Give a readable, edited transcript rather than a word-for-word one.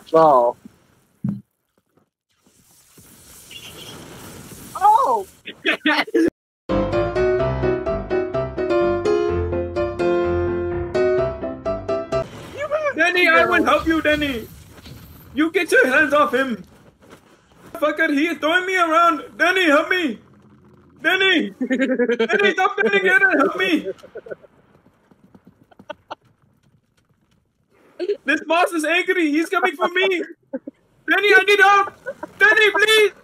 Oh. Oh! Danny, I will help you, Danny. You get your hands off him. Fucker, he is throwing me around. Danny, help me. Danny! Danny, stop standing here and help me. This boss is angry. He's coming for me. Danny, I need help. Danny, please.